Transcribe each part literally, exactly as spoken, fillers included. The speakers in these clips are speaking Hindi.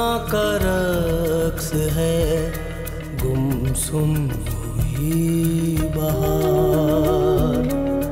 का रक्स है गुमसुम हुई बहार।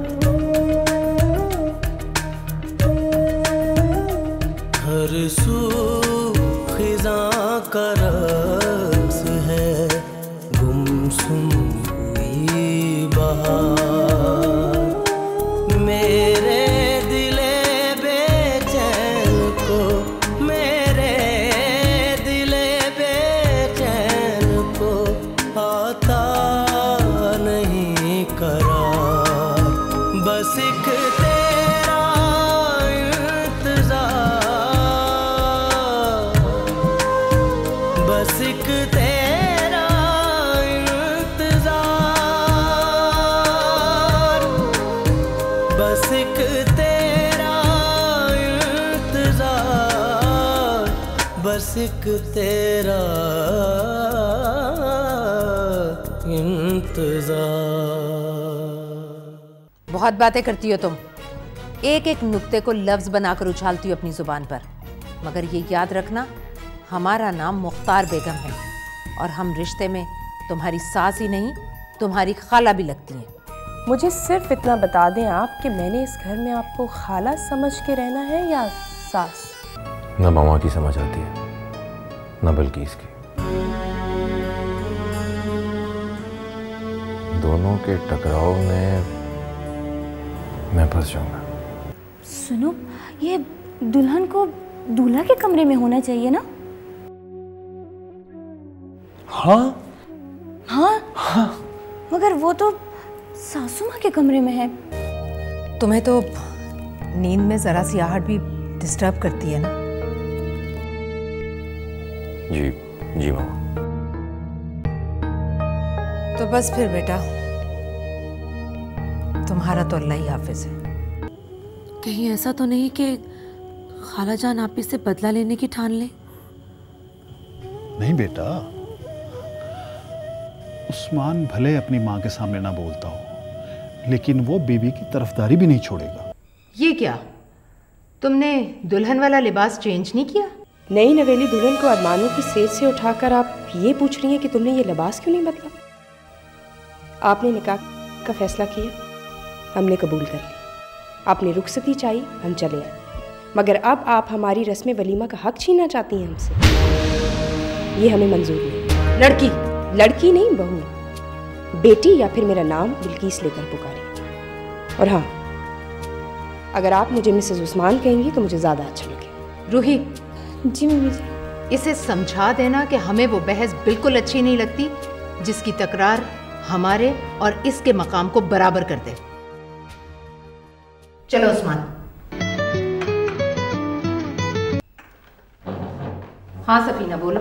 हर सू खिज़ां का रक्स है गुमसुम हुई बहार। मेरे दिले बेचैन को, मेरे दिले बेचैन को आता नहीं करार। बस एक तेरा इंतजार, बस एक तेरा इंतजार, बस एक तेरा इंतजार, बस एक तेरा इंतजार। बहुत बातें करती हो तुम, एक एक नुक्ते को लफ्ज बनाकर उछालती हो अपनी जुबान पर। मगर ये याद रखना, हमारा नाम मुख्तार बेगम है और हम रिश्ते में तुम्हारी सास ही नहीं, तुम्हारी खाला भी लगती हैं। मुझे सिर्फ इतना बता दें आप कि मैंने इस घर में आपको खाला समझ के रहना है या सास? न मामा की समझ आती है न बल्कि इसकी। दोनों के टकराव में मैं फंस जाऊंगा। सुनो, ये दुल्हन को दूल्हा के कमरे में होना चाहिए ना? हाँ हाँ हाँ, मगर वो तो सासू माँ के कमरे में है। तुम्हें तो नींद में जरा सी आहट भी डिस्टर्ब करती है ना? जी जी मामा। तो बस फिर बेटा, तुम्हारा तो अल्लाह ही हाफिज है। कहीं ऐसा तो नहीं कि खाला जान आप इससे बदला लेने की ठान ले? नहीं बेटा, उस्मान भले अपनी माँ के सामने ना बोलता हो, लेकिन वो बीवी की तरफदारी भी नहीं छोड़ेगा। ये क्या, तुमने दुल्हन वाला लिबास चेंज नहीं किया? नई नवेली दुल्हन को अरमानों की सेज से उठाकर आप ये पूछ रही हैं कि तुमने ये लिबास क्यों नहीं बदला? आपने निकाह का फैसला किया, हमने कबूल कर लिया। आपने रुखसती चाहिए, हम चले आए। मगर अब आप हमारी रस्म वलीमा का हक छीनना चाहती हैं हमसे। ये हमें मंजूर नहीं। लड़की लड़की नहीं, बहू, बेटी या फिर मेरा नाम बिल्किस लेकर पुकारे। और हाँ, अगर आप मुझे मिसेस उस्मान कहेंगी तो मुझे ज़्यादा अच्छा लगे। रूही, जी मम्मी जी। इसे समझा देना कि हमें वो बहस बिल्कुल अच्छी नहीं लगती जिसकी तकरार हमारे और इसके मकाम को बराबर कर दे। चलो उस्मान। हाँ सफीना, बोलो।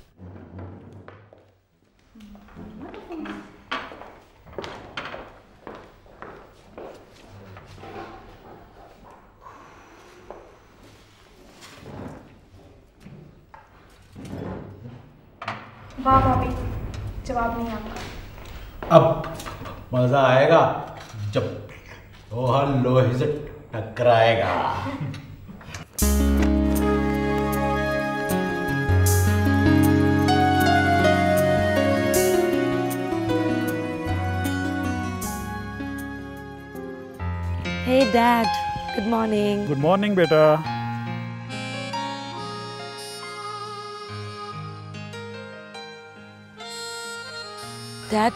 वाह भाभी, जवाब नहीं आपका। अब मजा आएगा जब लोहा लोहे से टकराएगा। Hey dad, good morning. Good morning बेटा। डैड,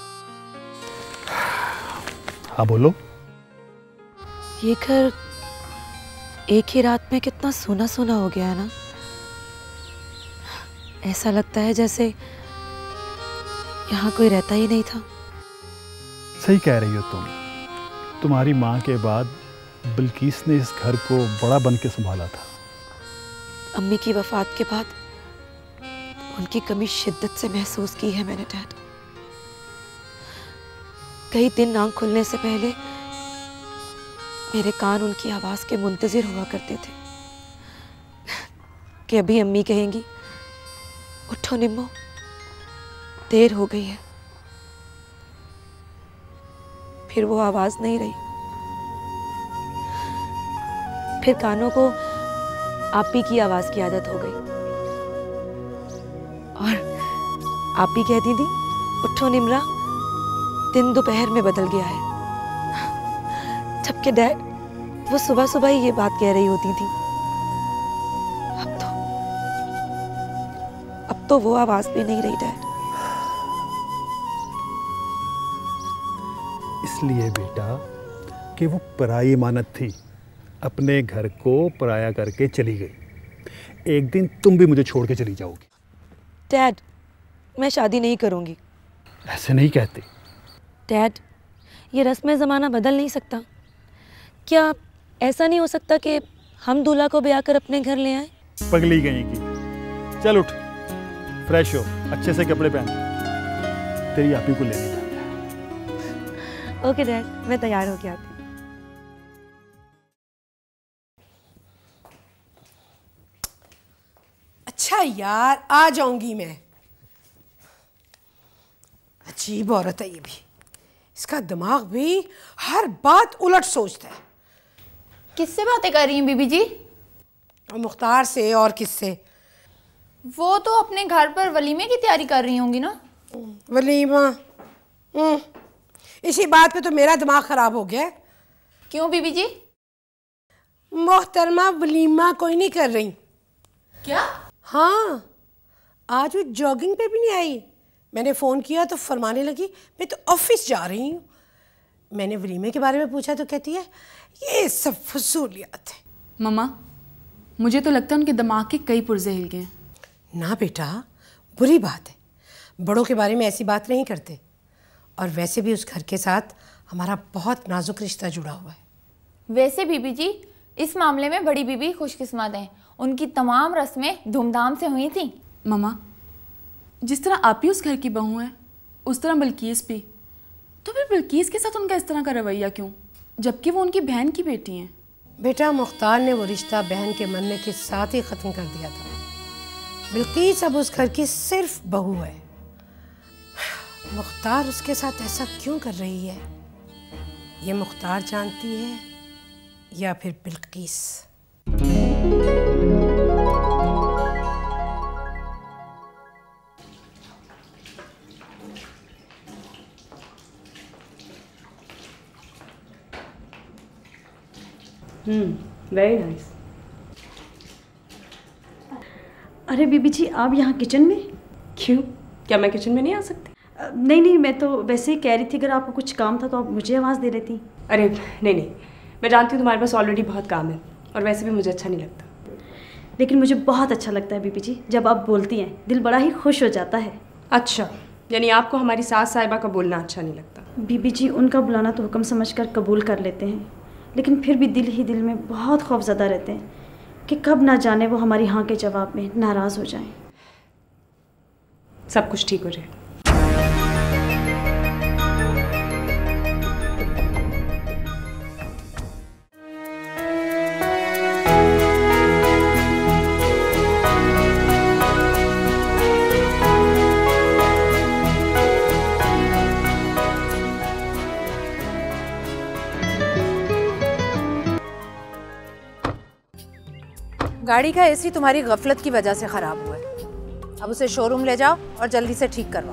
हाँ बोलो। ये घर एक ही रात में कितना सोना सोना हो गया है ना। ऐसा लगता है जैसे यहाँ कोई रहता ही नहीं था। सही कह रही हो तुम। तुम्हारी माँ के बाद बिल्किस ने इस घर को बड़ा बन के संभाला था। अम्मी की वफात के बाद उनकी कमी शिद्दत से महसूस की है मैंने डैड। कई दिन आँख खुलने से पहले मेरे कान उनकी आवाज़ के मुंतजिर हुआ करते थे कि अभी अम्मी कहेंगी, उठो निम्मो, देर हो गई है। फिर वो आवाज़ नहीं रही। फिर कानों को आप ही की आवाज़ की आदत हो गई। आप भी कहती थी उठो निमरा, दिन दोपहर में बदल गया है। जबकि डैड वो सुबह सुबह ही ये बात कह रही होती थी। अब तो अब तो वो आवाज भी नहीं रही डैड। इसलिए बेटा कि वो पराई इमानत थी, अपने घर को पराया करके चली गई। एक दिन तुम भी मुझे छोड़ के चली जाओगी। डैड, मैं शादी नहीं करूंगी। ऐसे नहीं कहते। डैड, ये रस्म ज़माना बदल नहीं सकता। क्या ऐसा नहीं हो सकता कि हम दूल्हा को ब्याह कर अपने घर ले आए? पगली गई की। चल उठ, फ्रेश हो, अच्छे से कपड़े पहन, तेरी आपी को लेने जाते हैं। ओके डैड, मैं तैयार होके आती हूँ। अच्छा यार, आ जाऊंगी मैं। अजीब औरत है ये भी, इसका दिमाग भी हर बात उलट सोचता है। किससे बातें कर रही हैं बीबी जी? और मुख्तार से, और किससे? वो तो अपने घर पर वलीमे की तैयारी कर रही होंगी ना। वलीमा? इसी बात पे तो मेरा दिमाग खराब हो गया। क्यों बीबी जी? मोहतरमा वलीमा कोई नहीं कर रही। क्या? हाँ, आज वो जॉगिंग पे भी नहीं आई। मैंने फ़ोन किया तो फरमाने लगी मैं तो ऑफिस जा रही हूँ। मैंने वलीमे के बारे में पूछा तो कहती है ये सब फजूलियात है। मम्मा, मुझे तो लगता है उनके दिमाग के कई पुर्जे हिल गए। ना बेटा, बुरी बात है, बड़ों के बारे में ऐसी बात नहीं करते। और वैसे भी उस घर के साथ हमारा बहुत नाजुक रिश्ता जुड़ा हुआ है। वैसे बीबी जी, इस मामले में बड़ी बीबी खुशकिस्मत हैं, उनकी तमाम रस्में धूमधाम से हुई थी। मम्मा, जिस तरह आप ही उस घर की बहू हैं, उस तरह बल्कीस भी। तो फिर बल्कीस के साथ उनका इस तरह का रवैया क्यों, जबकि वो उनकी बहन की बेटी हैं? बेटा, मुख्तार ने वो रिश्ता बहन के मरने के साथ ही ख़त्म कर दिया था। बिल्कीस अब उस घर की सिर्फ बहू है। मुख्तार उसके साथ ऐसा क्यों कर रही है, ये मुख्तार जानती है या फिर बिल्कीस? हम्म, वेरी नाइस। अरे बीबी जी, आप यहाँ किचन में? क्यों, क्या मैं किचन में नहीं आ सकती? नहीं नहीं, मैं तो वैसे ही कह रही थी, अगर आपको कुछ काम था तो आप मुझे आवाज़ दे लेती। अरे नहीं नहीं, मैं जानती हूँ तुम्हारे पास ऑलरेडी बहुत काम है, और वैसे भी मुझे अच्छा नहीं लगता। लेकिन मुझे बहुत अच्छा लगता है बीबी जी, जब आप बोलती हैं दिल बड़ा ही खुश हो जाता है। अच्छा, यानी आपको हमारी सास साहिबा का बोलना अच्छा नहीं लगता? बीबी जी, उनका बुलाना तो हुक्म समझकर कबूल कर लेते हैं, लेकिन फिर भी दिल ही दिल में बहुत खौफज़दा रहते हैं कि कब ना जाने वो हमारी हाँ के जवाब में नाराज़ हो जाएं। सब कुछ ठीक हो जाए। गाड़ी का एसी तुम्हारी गफलत की वजह से खराब हुआ है। अब उसे शोरूम ले जाओ और जल्दी से ठीक करवाओ।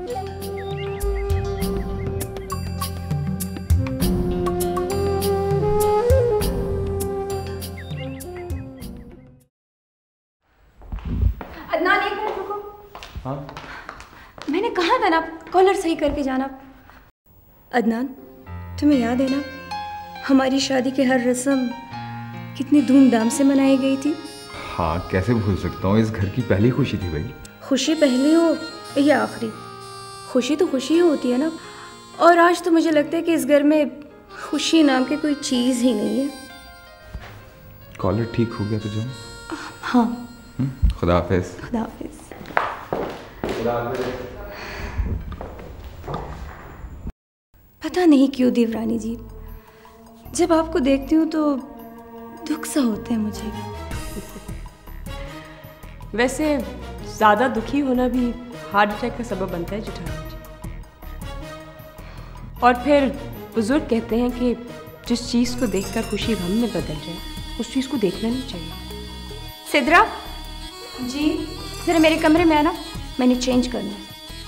अदनान, एक मिनट रुको। हाँ? मैंने कहा था ना कॉलर सही करके जाना। अदनान, तुम्हें याद है ना हमारी शादी की हर रस्म कितनी धूमधाम से मनाई गई थी? हाँ, कैसे भूल सकता हूँ, इस घर की पहली खुशी थी भाई। खुशी पहली हो या आखिरी, खुशी तो खुशी ही होती है ना। और आज तो मुझे लगता है कि इस घर में खुशी नाम की कोई चीज़ ही नहीं है। कॉलर ठीक हो गया तो जाओ। हाँ, खुदा हाफिज। खुदा हाफिज। पता नहीं क्यों देवरानी जी, जब आपको देखती हूँ तो दुख सा होता है मुझे। वैसे ज़्यादा दुखी होना भी हार्ट अटैक का सबब बनता है जेठानी जी। और फिर बुजुर्ग कहते हैं कि जिस चीज़ को देखकर खुशी गम में बदल जाए, उस चीज़ को देखना नहीं चाहिए। सिद्रा जी, ज़रा मेरे कमरे में आना, मैंने चेंज करना है।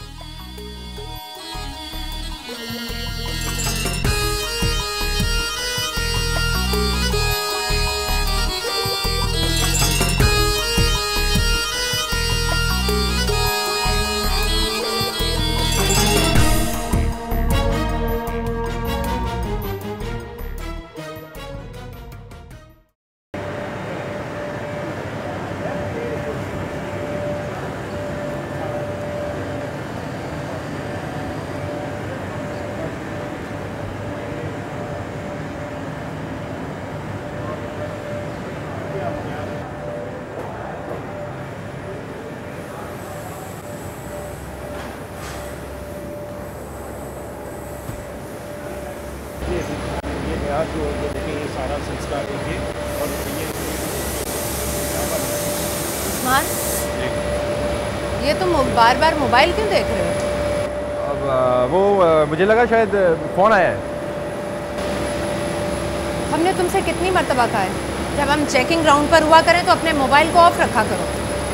ये नया जो देखिए ये सारा सिलसिला देखिए और ये उस्मान, ये तुम बार बार मोबाइल क्यों देख रहे हो? अब आ, वो आ, मुझे लगा शायद फ़ोन आया है। हमने तुमसे कितनी मर्तबा कहा है जब हम चेकिंग ग्राउंड पर हुआ करें तो अपने मोबाइल को ऑफ रखा करो।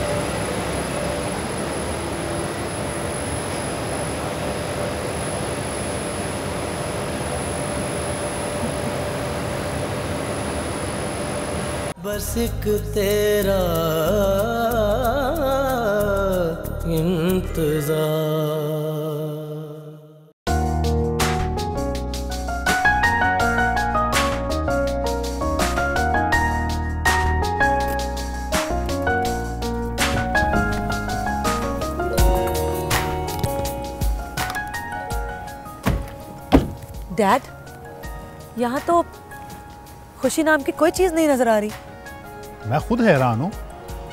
बस एक तेरा इंतजार। डैड, यहाँ तो खुशी नाम की कोई चीज़ नहीं नजर आ रही। मैं खुद हैरान हूँ।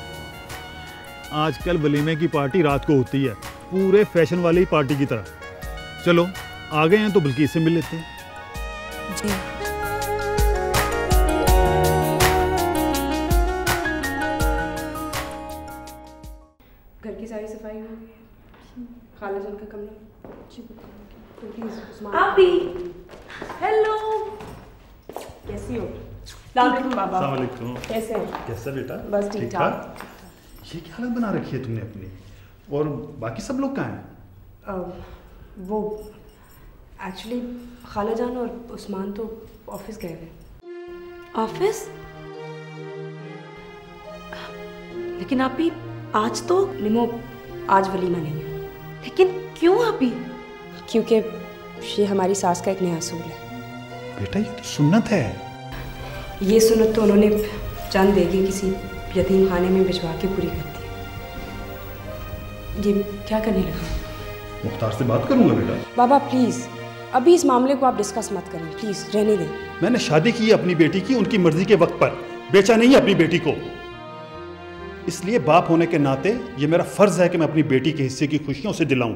आजकल वलीमे की पार्टी रात को होती है, पूरे फैशन वाली पार्टी की तरह। चलो आ गए हैं तो बिल्किस से मिल लेते हैं। जी। घर की सारी सफाई हो गई, खाला जान का कमरा। तो प्लीज उस्मान। आपी, हेलो, कैसी हो? सलाम बाबा। अस्सलाम वालेकुम। कैसे हो? कैसा बेटा? बस ठीक ठाक। ये क्या हालत बना रखी है तुमने अपनी? और बाकी सब लोग कहाँ हैं? वो एक्चुअली खाला जान और उस्मान तो ऑफिस गए हुए। ऑफिस? लेकिन आपी आज तो निमो, आज वलीमा नहीं है। लेकिन क्यों आपी? क्योंकि ये हमारी सास का एक नया असूल है। बेटा ये तो सुन्नत है। ये सुन्नत तो उन्होंने चंद देगी किसी यतीम खाने में भिजवा के पूरी कर दी। ये क्या करने लगा? मुख्तार से बात करूंगा बेटा। बाबा प्लीज अभी इस मामले को आप डिस्कस मत करें, प्लीज रहने दें। मैंने शादी की है अपनी बेटी की उनकी मर्जी के वक्त पर, बेचा नहीं है अपनी बेटी को। इसलिए बाप होने के नाते ये मेरा फर्ज है कि मैं अपनी बेटी के हिस्से की खुशियां उसे दिलाऊं।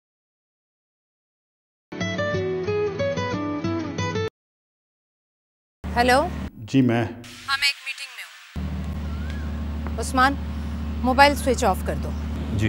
हेलो जी मैं हाँ मैं एक मीटिंग में हूँ। उस्मान, मोबाइल स्विच ऑफ कर दो। जी।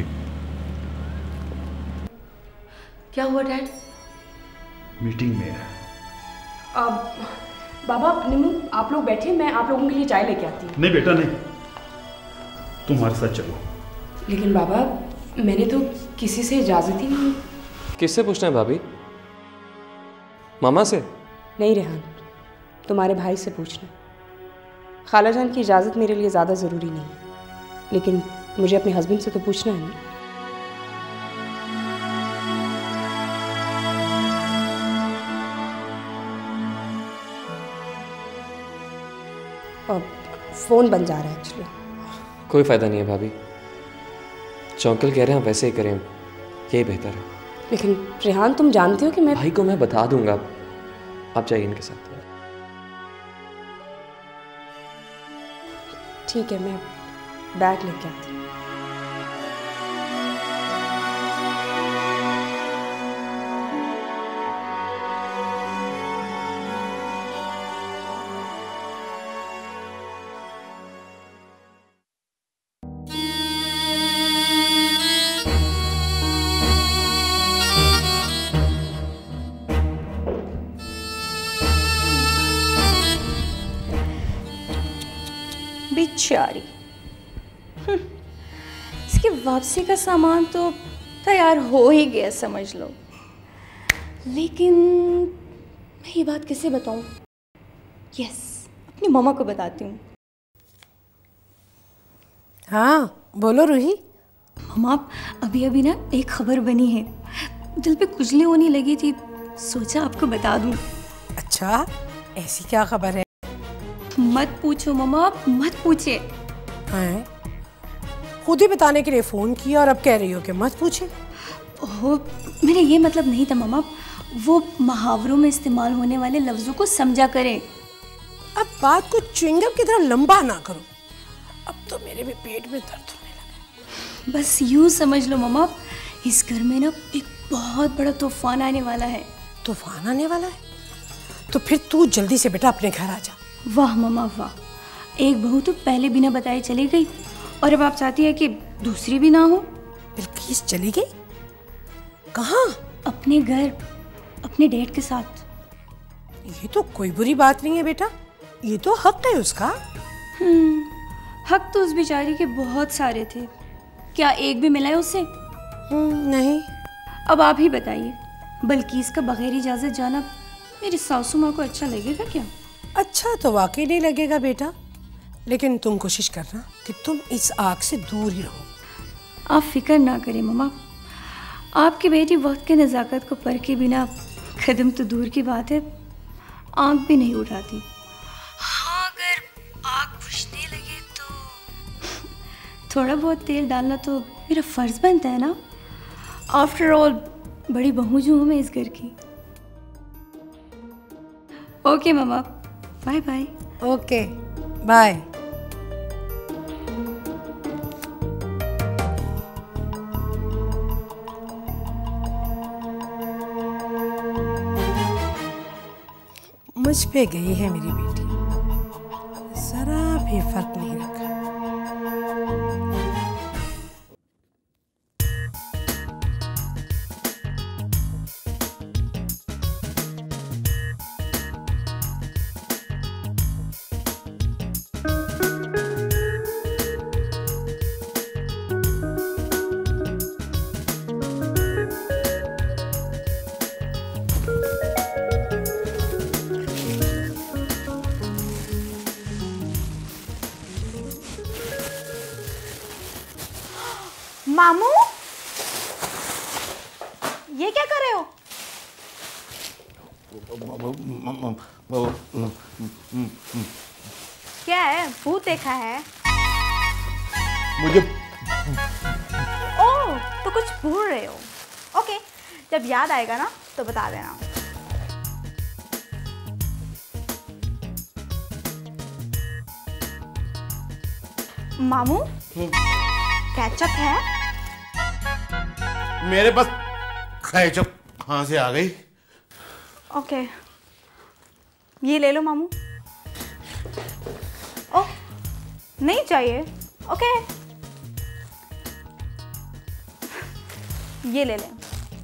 क्या हुआ डैड? मीटिंग में है। अब बाबा निमो आप लोग बैठे, मैं आप लोगों के लिए चाय लेके आती हूँ। नहीं बेटा नहीं, तुम हमारे साथ चलो। लेकिन बाबा मैंने तो किसी से इजाजत ही नहीं। किससे पूछना है भाभी? मामा से? नहीं रेहान, तुम्हारे भाई से पूछना। खाला जान की इजाज़त मेरे लिए ज़्यादा ज़रूरी नहीं है, लेकिन मुझे अपने हस्बैंड से तो पूछना है ना। और फ़ोन बन जा रहा है एक्चुअली। कोई फ़ायदा नहीं है भाभी, जो अंकल कह रहे हैं वैसे ही करें, यही बेहतर है। लेकिन रेहान तुम जानते हो कि मैं भाई को मैं बता दूंगा, आप जाइए इनके साथ। ठीक है, मैं बैग लेके आती हूँ। बेचारी, इसकी वापसी का सामान तो तैयार हो ही गया समझ लो। लेकिन मैं ये बात किसे बताऊं? यस, अपनी मामा को बताती हूँ। हाँ बोलो रूही। मामा अभी अभी ना एक खबर बनी है, दिल पे खुजली होने लगी थी, सोचा आपको बता दूं। अच्छा, ऐसी क्या खबर है? मत पूछो मामा, मत पूछे। हैं? खुद ही बताने के लिए फोन किया और अब कह रही हो कि मत पूछे। ओह, मेरा ये मतलब नहीं था मामा, वो मुहावरों में इस्तेमाल होने वाले लफ्जों को समझा करें। अब बात को च्युइंगम की तरह लंबा ना करो, अब तो मेरे भी पेट में दर्द होने लगा। बस यूं समझ लो मामा, इस घर में ना एक बहुत बड़ा तूफान आने वाला है। तूफान आने वाला है? तो फिर तू जल्दी से बेटा अपने घर आ जा। वाह मम्मा वाह, एक बहू तो पहले बिना बताए चली गई और अब आप चाहती है कि दूसरी भी ना हो। बिल्किस चली गई? कहाँ? अपने घर, अपने डैड के साथ। ये तो कोई बुरी बात नहीं है बेटा, ये तो हक है उसका। हम्म, हक तो उस बेचारी के बहुत सारे थे, क्या एक भी मिला है उसे? नहीं। अब आप ही बताइए, बल्किस का बगैर इजाजत जाना मेरी सासू माँ को अच्छा लगेगा क्या? अच्छा तो वाकई नहीं लगेगा बेटा, लेकिन तुम कोशिश करना कि तुम इस आग से दूर ही रहो। आप फिक्र ना करें मम्मा, आपकी बेटी वक्त के नज़ाकत को परखे बिना कदम तो दूर की बात है, आँख भी नहीं उठाती। हाँ, अगर आग बुझने लगे तो थोड़ा बहुत तेल डालना तो मेरा फर्ज बनता है ना। आफ्टर ऑल बड़ी बहू जो हूँ मैं इस घर की। Okay mama, bye bye. Okay bye. मुझ पे गई है मेरी बेटी, जरा भी फर्क नहीं रखा। मामू, ये क्या कर रहे हो? क्या है, भूत देखा है? मुझे ओह, तो कुछ भूल रहे हो। ओके, जब याद आएगा ना तो बता देना। मामू, कैचअप है? मेरे पास कैचअप कहाँ से आ गई? ओके, ये ले लो मामू। ओह, नहीं चाहिए? ओके, ये ले लें।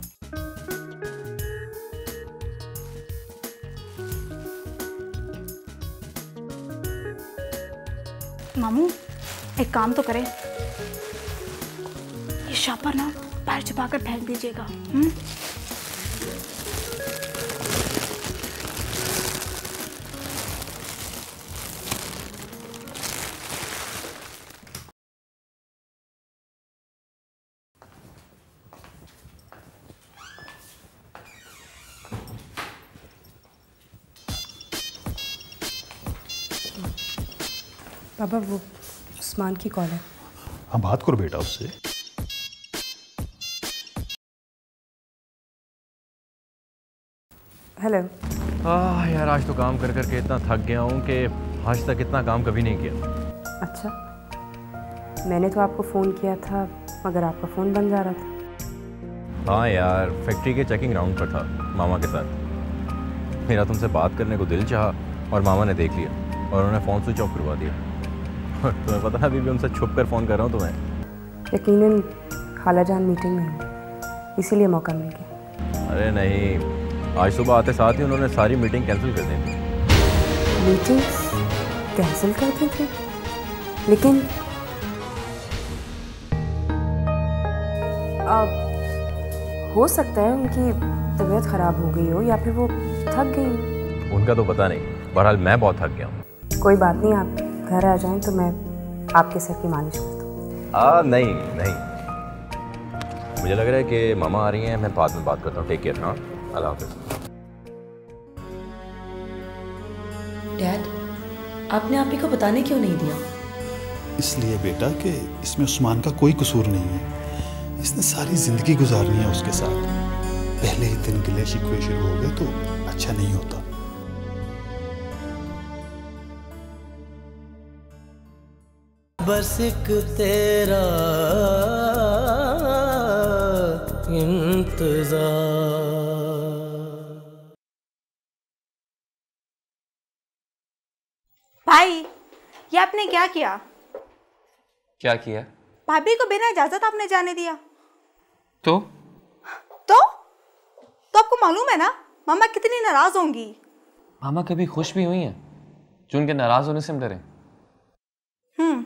मामू, एक काम तो करें, ये शापर ना पैर छुपाकर फेंक दीजिएगा। हम्म? पापा, वो उस्मान की कॉल है। हाँ, बात करो बेटा उससे। हेलो। आह यार, आज तो काम कर कर के इतना थक गया हूँ कि आज तक इतना काम कभी नहीं किया। अच्छा, मैंने तो आपको फ़ोन किया था मगर आपका फ़ोन बंद जा रहा था। हाँ यार, फैक्ट्री के चेकिंग राउंड पर था मामा के साथ। मेरा तुमसे बात करने को दिल चाहा और मामा ने देख लिया और उन्होंने फ़ोन स्विच ऑफ करवा दिया। और तुम्हें पता है, अभी भी उनसे छुप कर फ़ोन कर रहा हूँ तुम्हें। यकीनन खालाजान मीटिंग में हूँ, इसीलिए मौका मिल गया। अरे नहीं, आज सुबह आते साथ ही उन्होंने सारी मीटिंग कैंसिल कर दी थी। मीटिंग कैंसिल कर दी थी? लेकिन अब हो सकता है उनकी तबीयत ख़राब हो गई हो या फिर वो थक गई। उनका तो पता नहीं, बहरहाल मैं बहुत थक गया हूँ। कोई बात नहीं, आप घर आ जाएं तो मैं आपके सर की मालिश कर दूँ। आ, नहीं नहीं, मुझे लग रहा है कि मामा आ रही हैं, मैं बाद में बात करता हूँ। Take care. हाँ, अल्लाह हाफ़िज़। डैड, आपने आप ही को बताने क्यों नहीं दिया? इसलिए बेटा कि इसमें उस्मान का कोई कसूर नहीं है। इसने सारी ज़िंदगी गुजारनी है उसके साथ। पहले ही दिन गिले शिकवे शुरू हो गए तो अच्छा नहीं होता। बस एक तेरा इंतजार। भाई, ये आपने क्या किया? क्या किया? भाभी को बिना इजाजत आपने जाने दिया। तो तो तो आपको मालूम है ना मामा कितनी नाराज होंगी। मामा कभी खुश भी हुई हैं जो उनके नाराज होने से हम डरे? हम्म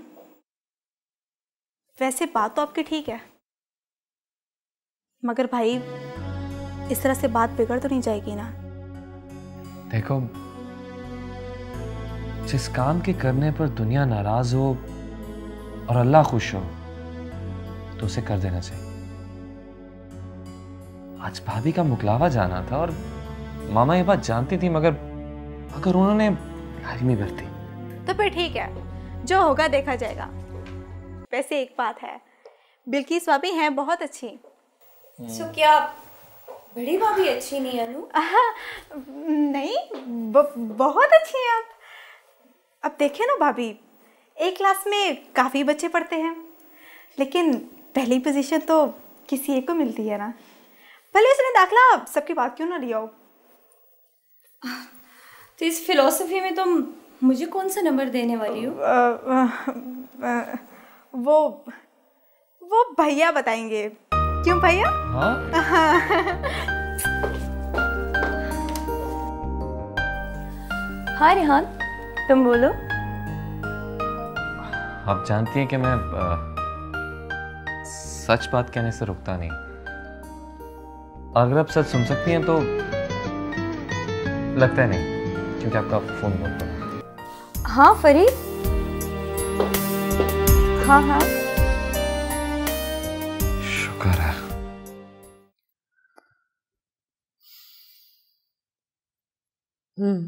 वैसे बात तो आपकी ठीक है, मगर भाई इस तरह से बात बिगड़ तो नहीं जाएगी ना। देखो, जिस काम के करने पर दुनिया नाराज हो और अल्लाह खुश हो तो उसे कर देना चाहिए। आज भाभी का मुकलावा जाना था और मामा ये बात जानती थी, मगर अगर उन्होंने गाड़ी में भरती तो फिर ठीक है, जो होगा देखा जाएगा। वैसे एक बात है, बिल्किस भाभी हैं बहुत अच्छी। सो क्या बड़ी भाभी अच्छी नहीं है अनु? नहीं, ब, बहुत अच्छी हैं आप। अब देखिए ना भाभी, एक क्लास में काफ़ी बच्चे पढ़ते हैं, लेकिन पहली पोजीशन तो किसी एक को मिलती है ना। भले उसने दाखला सबकी बात क्यों ना लिया हो। तो इस फिलॉसफी में तुम मुझे कौन सा नंबर देने वाली हो? वो वो भैया बताएंगे। क्यों भैया? हाँ? हाँ रेहान, तुम बोलो। आप जानती हैं कि मैं आ, सच बात कहने से रुकता नहीं। अगर आप सच सुन सकती हैं तो लगता है नहीं, क्योंकि आपका फोन बहुत बड़ा। हाँ फरीद, हाँ हाँ शुक्र है। हम्म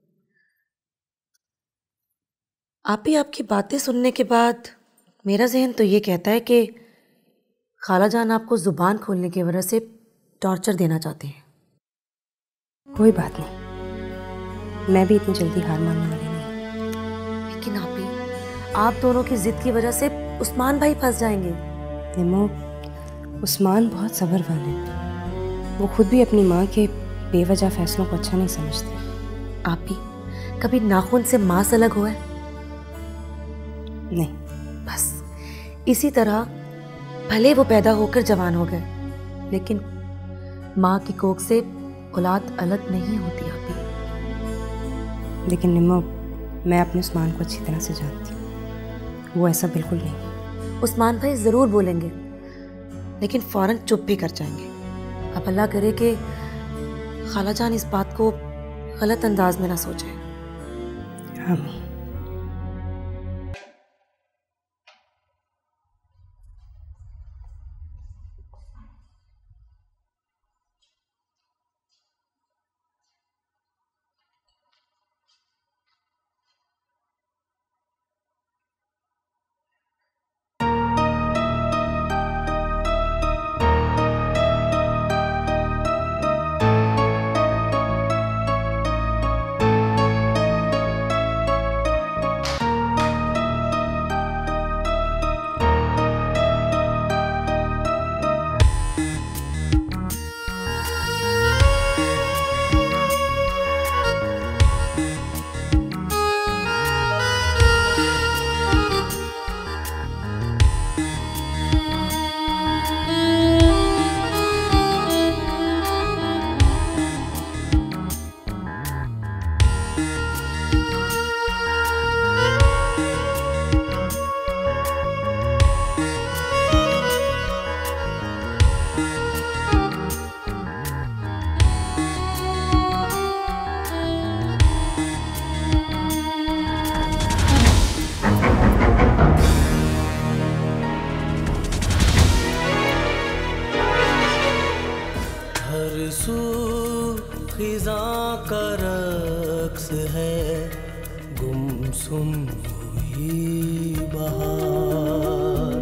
आप ही आपकी बातें सुनने के बाद मेरा जहन तो ये कहता है कि खाला जान आपको जुबान खोलने की वजह से टॉर्चर देना चाहते हैं। कोई बात नहीं, मैं भी इतनी जल्दी हार मानने वाली नहीं। लेकिन आप ही आप दोनों की जिद की वजह से उस्मान भाई फंस जाएंगे। निमो, उस्मान बहुत सब्र वाले हैं। वो खुद भी अपनी माँ के बेवजह फैसलों को अच्छा नहीं समझते। आप ही कभी नाखून से माँ से अलग हुआ है? नहीं। बस इसी तरह भले वो पैदा होकर जवान हो गए, लेकिन माँ की कोख से औलाद अलग नहीं होती। आप ही लेकिन निम्मो, मैं अपने उस्मान को अच्छी तरह से जानती हूँ, वो ऐसा बिल्कुल नहीं। उस्मान भाई ज़रूर बोलेंगे, लेकिन फ़ौरन चुप भी कर जाएंगे। अब अल्लाह करे कि खाला जान इस बात को गलत अंदाज में ना सोचे। आमीन। खिज़ां का रक्स है, गुमसुम हुई बहार।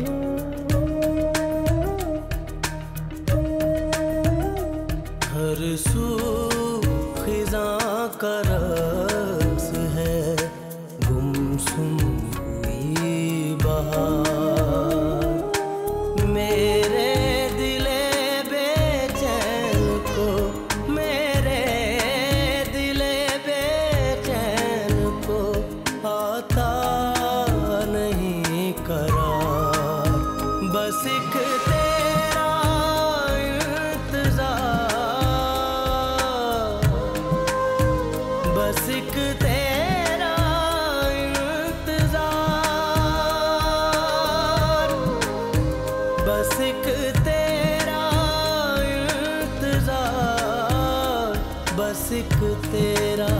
हर सू खिज़ां का रक्स है, गुमसुम हुई बहार। मेरे दिले बेचैन को, मेरे दिले बेचैन को बस एक तेरा इंतजार, बस एक तेरा इंतजार, बस एक तेरा